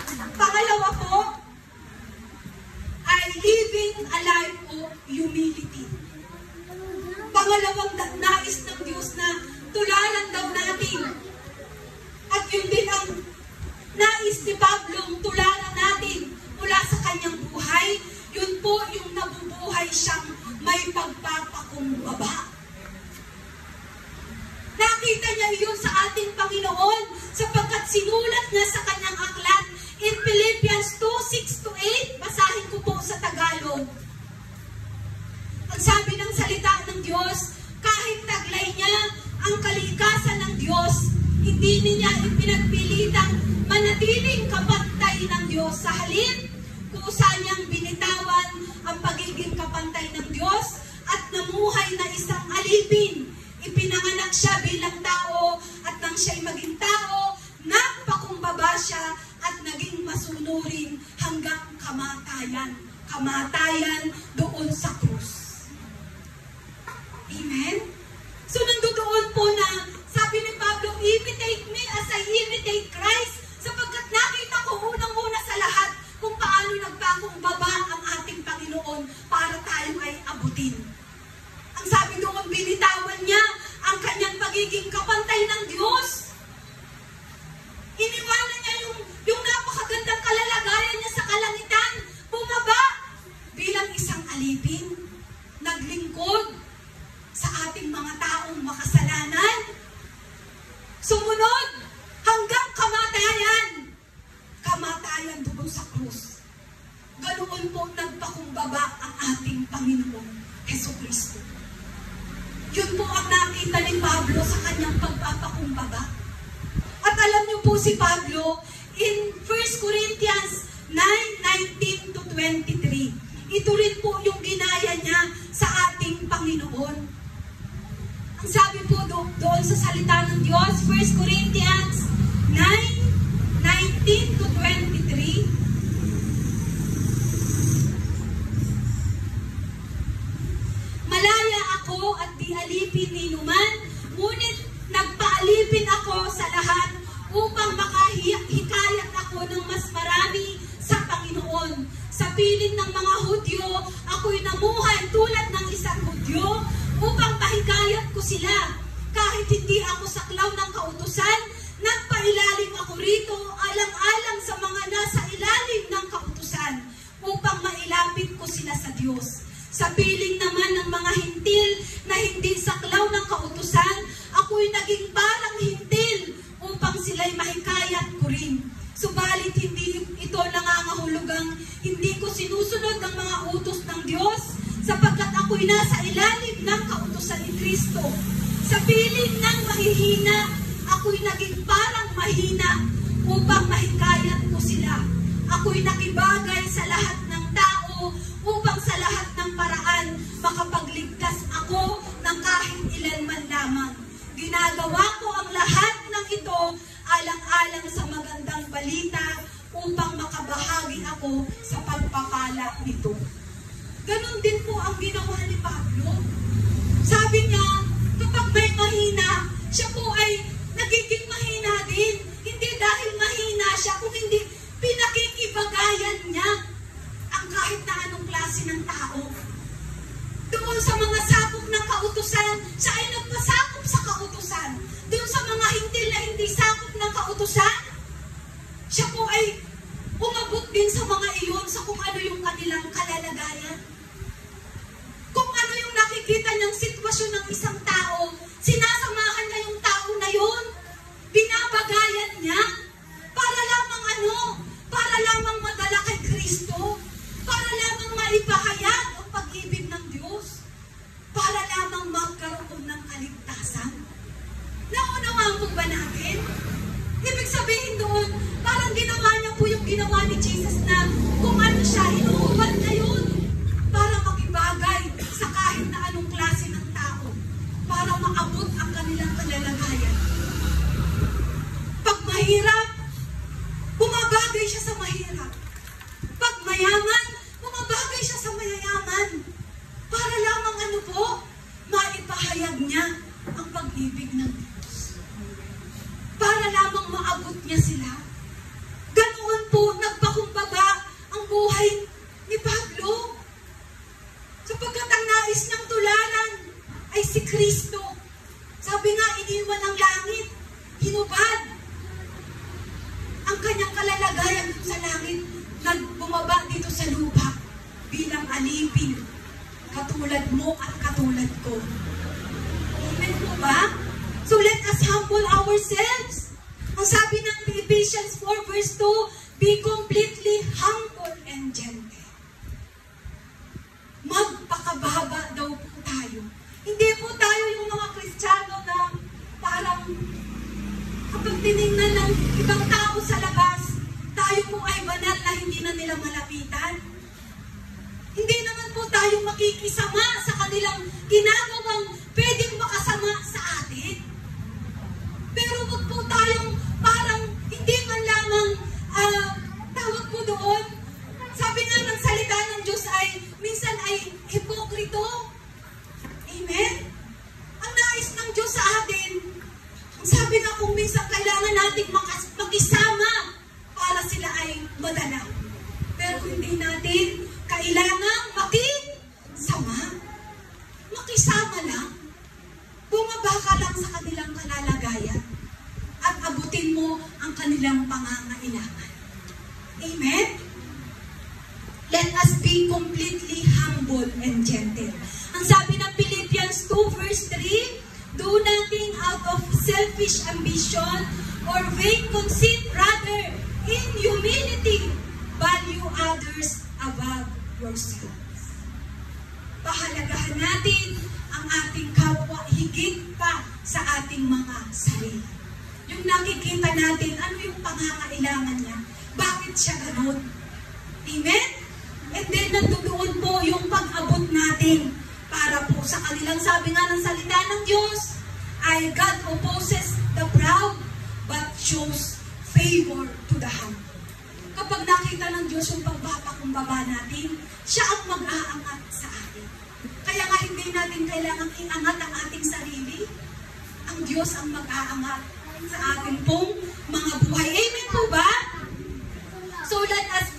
Pangalawa po ay living a life of humility. Pangalawang nais ng Diyos na tularan daw natin. At yun din ang nais ni Pablo, tularan natin mula sa kanyang buhay. Yun po yung nabubuhay siyang may pagpapakumbaba. Nakita niya yun sa ating Panginoon sapagkat sinulat niya sa kanyang aklat in Philippians 2:6-8. Basahin ko po sa Tagalog. Ang sabi ng salita ng Diyos, kahit taglay niya ang kalikasan ng Diyos, hindi niya ipinagpilitang manatiling kapantay ng Diyos. Sa halip, kusa niyang binitawan ang pagiging kapantay ng Diyos at namuhay na isang alipin. Ipinanganak siya bilang tao at nang siya'y maging tao, nagpakumbaba siya at naging masunurin hanggang kamatayan. Kamatayan doon sa krus. Amen? So nandoon po na sabi ni Pablo, imitate me as I imitate Christ, sapagkat nakita ko unang-una sa lahat kung paano nagpakumbaba ang ating Panginoon para tayo ay abutin. Ang sabi doon, binitawan niya ang kanyang pagiging kapantay ng Diyos. Iniwanan niya yung napakagandang kalalagayan niya sa kalangitan. Bumaba bilang isang alipin. Naglingkod sa ating mga taong makasalanan. Sumunod hanggang kamatayan. Kamatayan doon sa krus. Ganoon po nagpakumbaba ang ating Panginoon Jesucristo. Yun po ang nakita ni Pablo sa kanyang pagpapakumbaba. At alam niyo po si Pablo, in 1 Corinthians 9:19-23, ito rin po yung ginaya niya sa ating Panginoon. Ang sabi po doon sa salita ng Diyos, 1 Corinthians 9:19-23, malaya ako at di alipin ni numan, ngunit nagpaalipin ako sa lahat upang makahikayat ako ng mas marami sa Panginoon. Sa piling ng mga Hudyo, ako'y namuhay tulad ng isang Hudyo upang pahikayat ko sila. Kahit hindi ako saklaw ng kautusan, nagpailalim ako rito alang-alang sa mga nasa ilalim ng kautusan upang mailapit ko sila sa Diyos. Sa piling naman ng mga hintil na hindi saklaw ng kautusan, ako'y naging parang hintil upang sila'y mahikayat ko rin. Subalit hindi ito nangangahulugang hindi ko sinusunod ang mga utos ng Diyos, sapagkat ako'y nasa ilalim ng kautusan ni Kristo. Sa piling ng mahihina, ako'y naging parang mahina upang mahikayat ko sila. Ako'y nakibagay sa lahat ng tao upang sa lahat ng paraan makapagligtas ako ng kahit ilan man lamang. Ginagawa ko ang lahat ng ito alang-alang sa magandang balita upang makabahagi ako sa pagpapala nito. Ganon din po ang ginawa ni Pablo. Sabi niya, kapag may mahina, siya po ay nagiging mahina din. Hindi dahil mahina siya, kung hindi pinakikibagayan niya ang kahit na anong klase ng tao. Doon sa mga sakop ng kautusan, siya ay nagpasakop sa kautusan. Doon sa mga hintil na hindi sakop ng kautusan, siya po ay umabot din sa mga iyon sa kung ano yung kanilang kalalagayan. Kung ano yung nakikita niyang sitwasyon ng isang tao, sinasamahan niya yung tao na yun. Binabagayan niya. Para lamang ano? Para lamang madala kay Kristo. Para lamang maipahayag ang pag-ibig ng Diyos. Para lamang magkaroon ng kaligtasan. Naunawaan po ba natin? Ibig sabihin doon, parang ginawa niya po yung ginawa ni Jesus na kung ano siya, inuubad na yun para makibagay sa kahit na anong klase ng tao. doon sa langit, nagbumaba dito sa lupa bilang alipin, katulad mo at katulad ko. Amen po ba? So let us humble ourselves. Ang sabi ng Ephesians 4 verse 2, be completely humble and gentle. Magpakababa daw po tayo. Hindi po tayo yung mga Kristiyano na parang kapag tinignan ng ibang tao sa labas, tayo po ay banal na hindi na nila malapitan. Hindi naman po tayo makikisama sa kanilang ginagawang pwedeng makasama sa atin. Pero wag po tayong parang hindi man lamang tawag po doon. Sabi nga ng salita ng Diyos ay minsan ay hipokrito. Amen? Ang nais ng Diyos sa atin, ang sabi nga kung minsan kailangan natin makisama para sila ay madala. Pero hindi natin kailangan makisama. Makisama lang. Bumaba ka lang sa kanilang kalalagayan at abutin mo ang kanilang pangangailangan. Amen? Let us be completely humble and gentle. Ang sabi ng Philippians 2 verse 3, do nothing out of selfish ambition or vain conceit, rather, in humility, value others above yourselves. Pahalagahan natin ang ating kapwa higit pa sa ating mga sarili. Yung nakikita natin, ano yung pangangailangan niya? Bakit siya ganun? Amen? And then, nandoon po yung pag-abot natin para po sa kanilang, sabi nga ng salita ng Diyos, ay God opposes the proud, but shows favor to the humble. Kapag nakita ng Diyos yung pagpapakumbaba natin, siya ang mag-aangat sa atin. Kaya nga hindi natin kailangang iangat ang ating sarili. Ang Diyos ang mag-aangat sa ating pong mga buhay. Amen po ba? So let us